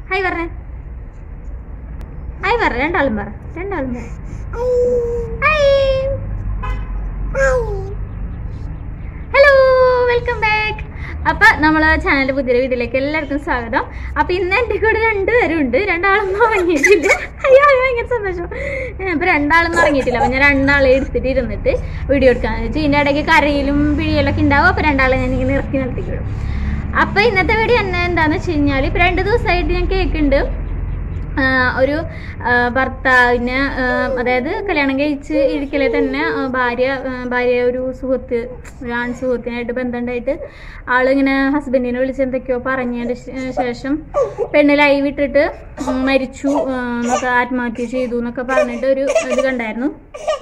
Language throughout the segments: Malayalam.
ഹായ് പറഞ്ഞേ, ഹായ് പറ, രണ്ടാളും പറ. Hello, welcome back. അപ്പൊ നമ്മളെ ചാനലിന്റെ പുതിയൊരു വീഡിയോയിലേക്ക് എല്ലാവർക്കും സ്വാഗതം. അപ്പൊ ഇന്ന് എന്റെ കൂടെ രണ്ടുപേരുണ്ട്. രണ്ടാളൊന്നും ഉറങ്ങിയിട്ടില്ല. അയ്യോ ഭയങ്കര സന്തോഷം. ഇപ്പൊ രണ്ടാളൊന്നും ഉറങ്ങിയിട്ടില്ല. അപ്പൊ ഞാൻ രണ്ടാളെ എടുത്തിട്ട് ഇരുന്നിട്ട് വീഡിയോ എടുക്കാന്ന് വെച്ചാൽ ഇതിന്റെ ഇടയ്ക്ക് കരയിലും പിഴിയലൊക്കെ ഉണ്ടാവും. അപ്പൊ രണ്ടാളെ ഞാൻ ഇങ്ങനെ ഇറക്കി നിർത്തിക്കിടും. അപ്പൊ ഇന്നത്തെ വീഡിയോ എന്താന്ന് വെച്ച് കഴിഞ്ഞാൽ, ഇപ്പൊ 2 ദിവസമായിട്ട് ഞാൻ കേൾക്കുന്നുണ്ട് ഒരു ഭർത്താവിന്, അതായത് കല്യാണം കഴിച്ച് ഇരിക്കലെ തന്നെ ഭാര്യ ഒരു സുഹൃത്ത്, ഒരു ആൺ സുഹൃത്തിനായിട്ട് ബന്ധമുണ്ടായിട്ട് ആളിങ്ങനെ ഹസ്ബൻഡിനെ വിളിച്ച് എന്തൊക്കെയോ പറഞ്ഞതിന് ശേഷം പെണ്ണ് ലൈവ് ഇട്ടിട്ട് മരിച്ചു എന്നൊക്കെ, ആത്മഹത്യ ചെയ്തു എന്നൊക്കെ പറഞ്ഞിട്ട് ഒരു ഇത് കണ്ടായിരുന്നു.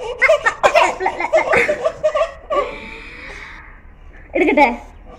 എടുക്കട്ടെ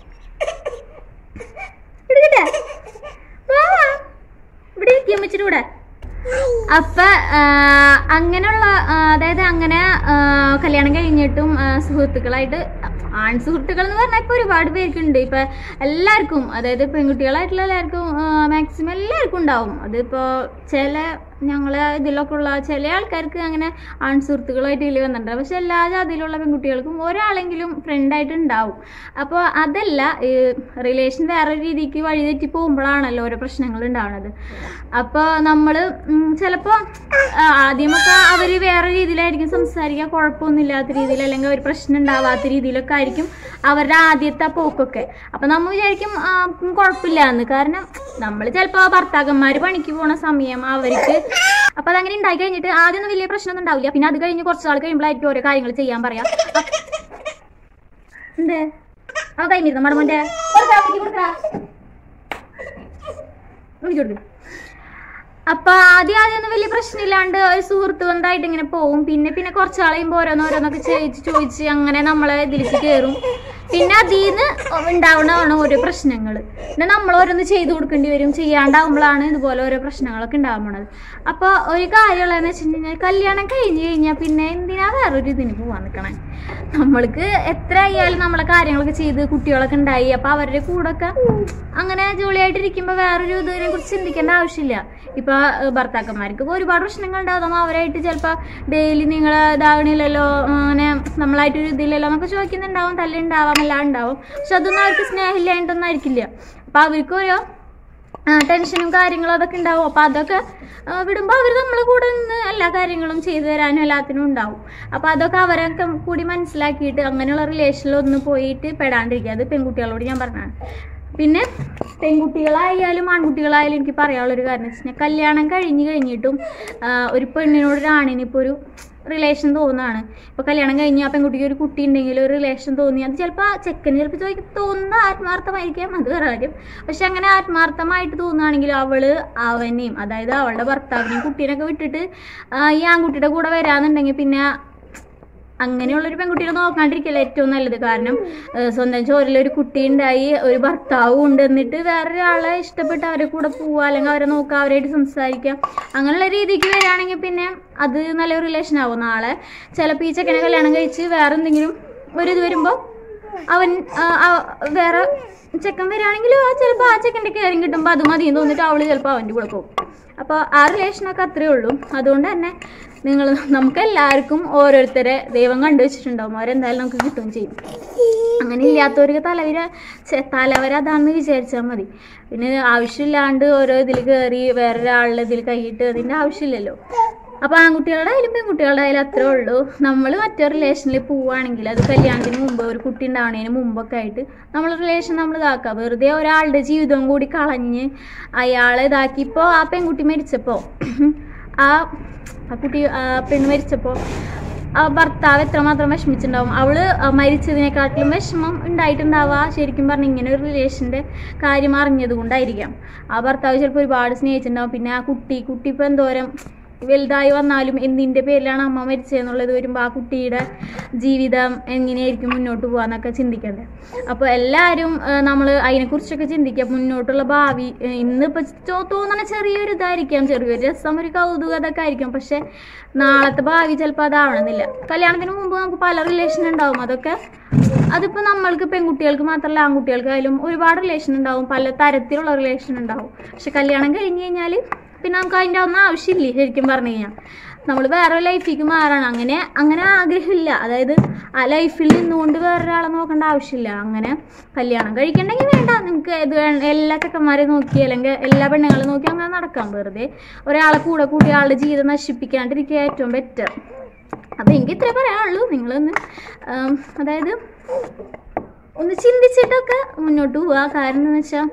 ഇവിടെ ഇരിക്കാൻ വെച്ചിട്ട് കൂടെ. അപ്പൊ അങ്ങനെയുള്ള, അതായത് അങ്ങനെ കല്യാണം കഴിഞ്ഞിട്ടും സുഹൃത്തുക്കളായിട്ട്, ആൺ സുഹൃത്തുക്കൾ എന്ന് പറഞ്ഞാൽ ഇപ്പൊ ഒരുപാട് പേർക്കുണ്ട്. ഇപ്പൊ എല്ലാവർക്കും, അതായത് പെൺകുട്ടികളായിട്ടുള്ള എല്ലാവർക്കും, മാക്സിമം എല്ലാവർക്കും ഉണ്ടാവും. അതിപ്പോ ഞങ്ങളെ ഇതിലൊക്കെ ഉള്ള ചില ആൾക്കാർക്ക് അങ്ങനെ ആൺ സുഹൃത്തുക്കളായിട്ട് ഇതിൽ വന്നിട്ടുണ്ട്. പക്ഷെ എല്ലാ ജാതിയിലുള്ള പെൺകുട്ടികൾക്കും ഒരാളെങ്കിലും ഫ്രണ്ടായിട്ട് ഉണ്ടാവും. അപ്പോൾ അതല്ല, റിലേഷൻ വേറെ രീതിക്ക് വഴിതെറ്റി പോകുമ്പോഴാണല്ലോ ഓരോ പ്രശ്നങ്ങൾ ഉണ്ടാവുന്നത്. അപ്പോൾ നമ്മൾ ചിലപ്പോൾ ആദ്യമൊക്കെ അവർ വേറെ രീതിയിലായിരിക്കും സംസാരിക്കുക, കുഴപ്പമൊന്നുമില്ലാത്ത രീതിയിൽ, അല്ലെങ്കിൽ ഒരു പ്രശ്നം ഉണ്ടാവാത്ത രീതിയിലൊക്കെ ആയിരിക്കും അവരുടെ ആദ്യത്തെ പോക്കൊക്കെ. അപ്പം നമ്മൾ വിചാരിക്കും കുഴപ്പമില്ല എന്ന്. കാരണം നമ്മൾ ചിലപ്പോൾ ഭർത്താക്കന്മാർ പണിക്ക് പോണ സമയം അവർക്ക്, അപ്പൊ അതങ്ങനെ ഉണ്ടായി കഴിഞ്ഞിട്ട് ആദ്യമൊന്നും വലിയ പ്രശ്നമൊന്നും ഉണ്ടാവില്ല. പിന്നെ അത് കഴിഞ്ഞ് കുറച്ച് നാൾ കഴിയുമ്പോഴായിരിക്കും ഓരോ കാര്യങ്ങൾ ചെയ്യാൻ പറയാം. എന്തേ ആ കഴിഞ്ഞിരുന്നു മടമോന്റെ അപ്പൊ ആദ്യമൊന്നും വലിയ പ്രശ്നമില്ലാണ്ട് ഒരു സുഹൃത്ത് ബന്ധമായിട്ട് ഇങ്ങനെ പോവും. പിന്നെ കുറച്ച് കഴിയുമ്പോൾ ഓരോന്നൊക്കെ ചോദിച്ച് അങ്ങനെ നമ്മളെ ഇതിലേക്ക് കയറും. പിന്നെ അതിന്ന് ഉണ്ടാവണതാണ് ഓരോ പ്രശ്നങ്ങൾ. പിന്നെ നമ്മൾ ഓരോന്ന് ചെയ്തു കൊടുക്കേണ്ടി വരും. ചെയ്യാണ്ടാവുമ്പോഴാണ് ഇതുപോലെ ഓരോ പ്രശ്നങ്ങളൊക്കെ ഉണ്ടാവുന്നത്. അപ്പൊ ഒരു കാര്യമുള്ളതെന്ന് വെച്ചിട്ടുണ്ടെങ്കിൽ, കല്യാണം കഴിഞ്ഞ് കഴിഞ്ഞാൽ പിന്നെ എന്തിനാ വേറൊരു ഇതിന് പോവാൻ നിൽക്കണേ? നമ്മൾക്ക് എത്ര ആയാലും നമ്മളെ കാര്യങ്ങളൊക്കെ ചെയ്ത് കുട്ടികളൊക്കെ ഉണ്ടായി, അപ്പൊ അവരുടെ കൂടെ അങ്ങനെ ജോളിയായിട്ടിരിക്കുമ്പോൾ വേറൊരു ഇതിനെ കുറിച്ച് ചിന്തിക്കേണ്ട ആവശ്യമില്ല. ഇപ്പൊ ഭർത്താക്കന്മാർക്ക് ഒരുപാട് പ്രശ്നങ്ങൾ ഉണ്ടാകും. അവരായിട്ട് ചിലപ്പോൾ ഡെയിലി നിങ്ങൾ ഇതാകണില്ലല്ലോ, അങ്ങനെ നമ്മളായിട്ടൊരു ഇതില്ലല്ലോ എന്നൊക്കെ ചോദിക്കുന്നുണ്ടാവും. തല്ലുണ്ടാവാം, എല്ലാം ഉണ്ടാവും. പക്ഷെ അതൊന്നും അവർക്ക് സ്നേഹമില്ലായിട്ടൊന്നും ആയിരിക്കില്ല. അപ്പൊ അവർക്ക് ഓരോ ടെൻഷനും കാര്യങ്ങളും അതൊക്കെ ഉണ്ടാവും. അപ്പൊ അതൊക്കെ വിടുമ്പോൾ അവർ നമ്മളെ കൂടെ നിന്ന് എല്ലാ കാര്യങ്ങളും ചെയ്തു തരാനും എല്ലാത്തിനും ഉണ്ടാവും. അപ്പൊ അതൊക്കെ അവരൊക്കെ കൂടി മനസ്സിലാക്കിയിട്ട് അങ്ങനെയുള്ള റിലേഷനിലൊന്നും പോയിട്ട് പെടാണ്ടിരിക്കുക. അത് പെൺകുട്ടികളോട് ഞാൻ പറഞ്ഞതാണ്. പിന്നെ പെൺകുട്ടികളായാലും ആൺകുട്ടികളായാലും എനിക്ക് പറയാനുള്ളൊരു കാര്യം എന്ന് വെച്ചാൽ, കല്യാണം കഴിഞ്ഞിട്ടും ഒരു പെണ്ണിനോട് ഒരാണിനിപ്പോൾ ഒരു റിലേഷൻ തോന്നുകയാണ്. ഇപ്പോൾ കല്യാണം കഴിഞ്ഞ് ആ പെൺകുട്ടിക്ക് ഒരു കുട്ടി ഉണ്ടെങ്കിൽ ഒരു റിലേഷൻ തോന്നി, അത് ചിലപ്പോൾ ആ ചെക്കന് ചിലപ്പോൾ തോന്നുന്ന ആത്മാർത്ഥമായിരിക്കാം, അത് വേറെ കാര്യം. പക്ഷെ അങ്ങനെ ആത്മാർത്ഥമായിട്ട് തോന്നുകയാണെങ്കിൽ അവനെയും, അതായത് അവളുടെ ഭർത്താവിനെയും കുട്ടീനൊക്കെ വിട്ടിട്ട് ഈ ആൺകുട്ടിയുടെ കൂടെ വരാന്നുണ്ടെങ്കിൽ പിന്നെ അങ്ങനെയുള്ളൊരു പെൺകുട്ടീനെ നോക്കാണ്ടിരിക്കല്ലേ ഏറ്റവും നല്ലത്. കാരണം സ്വന്തം ചോരിലൊരു കുട്ടി ഉണ്ടായി, ഒരു ഭർത്താവും ഉണ്ട്, എന്നിട്ട് വേറൊരാളെ ഇഷ്ടപ്പെട്ട് അവരെ കൂടെ പോവുക, അല്ലെങ്കിൽ അവരെ നോക്കുക, അവരായിട്ട് സംസാരിക്കുക, അങ്ങനെയുള്ള രീതിക്ക് വരികയാണെങ്കിൽ പിന്നെ അത് നല്ലൊരു റിലേഷൻ ആവും. നാളെ ചിലപ്പോൾ ഈ ചെക്കനെ കല്യാണം കഴിച്ച് വേറെ എന്തെങ്കിലും ഒരു ഇത് വരുമ്പോൾ അവൻ വേറെ ചെക്കൻ വരികയാണെങ്കിൽ ചിലപ്പോൾ ആ ചെക്കൻ്റെ കെയറിങ് കിട്ടുമ്പോൾ അത് മതിയെന്ന് തോന്നിട്ട് അവള് ചിലപ്പോൾ അവൻ്റെ കൂടെ പോകും. അപ്പോൾ ആ റിലേഷനൊക്കെ അത്രയേ ഉള്ളൂ. അതുകൊണ്ട് തന്നെ നമുക്കെല്ലാവർക്കും ഓരോരുത്തരെ ദൈവം കണ്ടുവച്ചിട്ടുണ്ടാവും. അവരെന്തായാലും നമുക്ക് കിട്ടുകയും ചെയ്യും. അങ്ങനെ ഇല്ലാത്തവർക്ക് തലവര അതാണെന്ന് വിചാരിച്ചാൽ മതി. പിന്നെ ആവശ്യമില്ലാണ്ട് ഓരോ ഇതിൽ കയറി വേറൊരാളുടെ ഇതിൽ കൈയിട്ട് അതിൻ്റെ ആവശ്യമില്ലല്ലോ. അപ്പോൾ ആൺകുട്ടികളുടെ ആയാലും പെൺകുട്ടികളുടെ ആയാലും അത്രേ ഉള്ളൂ. നമ്മൾ മറ്റൊരു റിലേഷനിൽ പോവുകയാണെങ്കിൽ, അത് കല്യാണത്തിന് മുമ്പ് ഒരു കുട്ടി ഉണ്ടാവണതിന് മുമ്പൊക്കെ ആയിട്ട് നമ്മൾ റിലേഷൻ നമ്മൾ ഇതാക്കുക. വെറുതെ ഒരാളുടെ ജീവിതം കൂടി കളഞ്ഞ് അയാളെ ഇതാക്കി. ഇപ്പോൾ ആ പെൺകുട്ടി മരിച്ചപ്പോൾ, ആ പെണ്ണ് മരിച്ചപ്പോൾ ആ ഭർത്താവ് എത്രമാത്രം വിഷമിച്ചിട്ടുണ്ടാവും. അവള് മരിച്ചതിനെക്കാട്ടിലും വിഷമം ഉണ്ടായിട്ടുണ്ടാവുക ശരിക്കും പറഞ്ഞാൽ ഇങ്ങനെ ഒരു റിലേഷൻ്റെ കാര്യം അറിഞ്ഞത് കൊണ്ടായിരിക്കാം. ആ ഭർത്താവ് ചിലപ്പോൾ ഒരുപാട് സ്നേഹിച്ചിട്ടുണ്ടാവും. പിന്നെ ആ കുട്ടി ഇപ്പോൾ എന്തോരം വലുതായി വന്നാലും എന്തിൻ്റെ പേരിലാണ് അമ്മ മരിച്ചതെന്നുള്ളത് വരുമ്പോൾ ആ കുട്ടിയുടെ ജീവിതം എങ്ങനെയായിരിക്കും മുന്നോട്ട് പോകാന്നൊക്കെ ചിന്തിക്കണ്ടേ. അപ്പോൾ എല്ലാവരും നമ്മൾ അതിനെക്കുറിച്ചൊക്കെ ചിന്തിക്കുക. മുന്നോട്ടുള്ള ഭാവി ഇന്നിപ്പോൾ തോന്നണ ചെറിയൊരു ഇതായിരിക്കാം, ചെറിയൊരു രസം, ഒരു കൗതുകതൊക്കെ ആയിരിക്കും. പക്ഷെ നാളത്തെ ഭാവി ചിലപ്പോൾ അതാവണമെന്നില്ല. കല്യാണത്തിന് മുമ്പ് നമുക്ക് പല റിലേഷൻ ഉണ്ടാവും. അതിപ്പോൾ നമ്മൾക്ക് പെൺകുട്ടികൾക്ക് മാത്രമല്ല ആൺകുട്ടികൾക്കായാലും ഒരുപാട് റിലേഷൻ ഉണ്ടാവും, പല തരത്തിലുള്ള റിലേഷൻ ഉണ്ടാവും. പക്ഷെ കല്യാണം കഴിഞ്ഞ് കഴിഞ്ഞാൽ പിന്നെ നമുക്ക് അതിൻ്റെ ഒന്നും ആവശ്യമില്ല. ശരിക്കും പറഞ്ഞു കഴിഞ്ഞാൽ നമ്മൾ വേറെ ലൈഫിലേക്ക് മാറണം, അങ്ങനെ ആഗ്രഹമില്ല. അതായത് ആ ലൈഫിൽ നിന്നുകൊണ്ട് വേറൊരാളെ നോക്കേണ്ട ആവശ്യമില്ല. അങ്ങനെ കല്യാണം കഴിക്കണമെങ്കിൽ വേണ്ട, നിങ്ങൾക്ക് എല്ലാ ചെക്കന്മാരെ നോക്കി അല്ലെങ്കിൽ എല്ലാ പെണ്ണുങ്ങളെ നോക്കി അങ്ങനെ നടക്കാം. വെറുതെ ഒരാളെ കൂടെ കൂടി ആളുടെ ജീവിതം നശിപ്പിക്കാണ്ടിരിക്കുക ഏറ്റവും ബെറ്റർ. അപ്പം എനിക്ക് ഇത്രേ പറയാനുള്ളൂ. നിങ്ങളൊന്ന് അതായത് ഒന്ന് ചിന്തിച്ചിട്ടൊക്കെ മുന്നോട്ട് പോവുക. കാരണം എന്ന് വെച്ചാൽ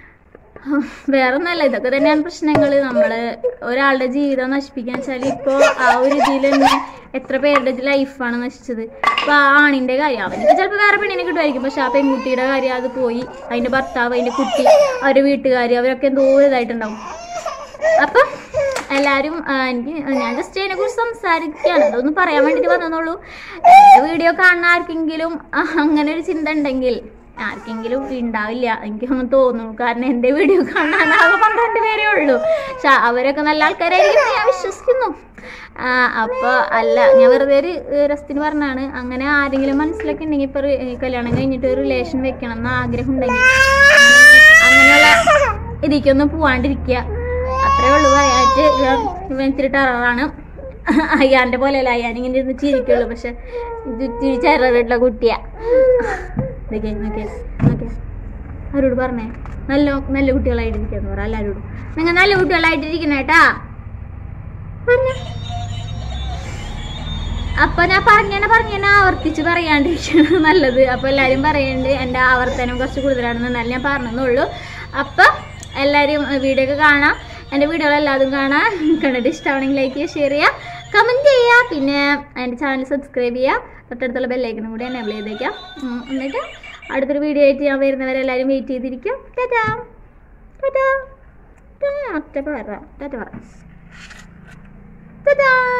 വേറെ ഒന്നല്ല, ഇതൊക്കെ തന്നെയാണ് പ്രശ്നങ്ങൾ. നമ്മൾ ഒരാളുടെ ജീവിതം നശിപ്പിക്കുക വെച്ചാൽ ഇപ്പോൾ ആ ഒരു ഇതിൽ തന്നെ എത്ര പേരുടെ ലൈഫാണ് നശിച്ചത്. അപ്പോൾ ആ ആണിൻ്റെ കാര്യം അവർക്ക് ചിലപ്പോൾ വേറെ പെണ്ണിനെ കിട്ടുമായിരിക്കും, പക്ഷെ ആ പെൺകുട്ടിയുടെ കാര്യം അത് പോയി. അതിൻ്റെ ഭർത്താവ്, അതിൻ്റെ കുട്ടി, അവരുടെ വീട്ടുകാർ, അവരൊക്കെ എന്തോ ഇതായിട്ടുണ്ടാവും. അപ്പം എല്ലാവരും ഞാൻ ജസ്റ്റ് അതിനെക്കുറിച്ച് സംസാരിക്കുകയാണ്, അതൊന്നും പറയാൻ വേണ്ടിയിട്ട് വന്നതുള്ളൂ. എൻ്റെ വീഡിയോ കാണുന്ന ആർക്കെങ്കിലും അങ്ങനെ ഒരു ചിന്ത ഉണ്ടെങ്കിൽ ആർക്കെങ്കിലും ഉണ്ടാവില്ല, എനിക്കങ്ങനെ തോന്നുന്നു. കാരണം എൻ്റെ വീഡിയോ കാണാൻ ആകെ 12 പേരേ ഉള്ളൂ. പക്ഷെ അവരൊക്കെ നല്ല ആൾക്കാരായിരിക്കും ഞാൻ വിശ്വസിക്കുന്നു. അപ്പോൾ അല്ല, ഞാൻ വെറുതെ ഒരു രസത്തിന് പറഞ്ഞാണ്. അങ്ങനെ ആരെങ്കിലും മനസ്സിലൊക്കെ ഉണ്ടെങ്കിൽ ഇപ്പോൾ കല്യാണം കഴിഞ്ഞിട്ട് ഒരു റിലേഷൻ വെക്കണം എന്ന് ആഗ്രഹം ഉണ്ടെങ്കിൽ അങ്ങനെയുള്ള ഇതിക്കൊന്നും പോവാണ്ടിരിക്കുക. അത്രേ ഉള്ളൂ പറയാറ്റ്. ഇവൻ ഇത്തിരി ടെററാണ്. അയ്യാൻ്റെ പോലെയല്ല, അയ്യാൻ ഇങ്ങനെ ഇരുന്ന് ചിരിക്കുള്ളൂ, പക്ഷെ ഇത് ഇത്തിരി ചെറുതായിട്ടുള്ള കുട്ടിയാ. നോക്കിയേ അവരോട് പറഞ്ഞേ നല്ല കുട്ടികളായിട്ടിരിക്കാന്ന് പറ. എല്ലാവരോടും നിങ്ങൾ നല്ല കുട്ടികളായിട്ടിരിക്കണ കേട്ടാ പറഞ്ഞ. അപ്പൊ ഞാൻ പറഞ്ഞ ആവർത്തിച്ച് പറയാണ്ടിരിക്കണം നല്ലത്. അപ്പൊ എല്ലാരും പറയുന്നുണ്ട് എൻ്റെ ആവർത്തനം കുറച്ച് കൂടുതലാണെന്ന്, എന്നാലും ഞാൻ പറഞ്ഞെന്നുള്ളൂ. അപ്പൊ എല്ലാവരും വീഡിയോ ഒക്കെ കാണാം, എൻ്റെ വീഡിയോകളെല്ലാതും കാണാം. കണ്ടിട്ട് ഇഷ്ടമാണെങ്കിൽ ലൈക്ക് ചെയ്യുക, ഷെയർ ചെയ്യുക, കമൻറ്റ് ചെയ്യുക. പിന്നെ എൻ്റെ ചാനൽ സബ്സ്ക്രൈബ് ചെയ്യുക, തൊട്ടടുത്തുള്ള ബെല്ലൈക്കനും കൂടി എനേബിൾ ചെയ്തേക്കാം. എന്നിട്ട് അടുത്തൊരു വീഡിയോ ആയിട്ട് ഞാൻ വരുന്നവരെല്ലാവരും വെയിറ്റ് ചെയ്തിരിക്കും. ടാറ്റാ ടാറ്റാ ടാറ്റാ പറ ടാറ്റാ പറ ടാറ്റാ.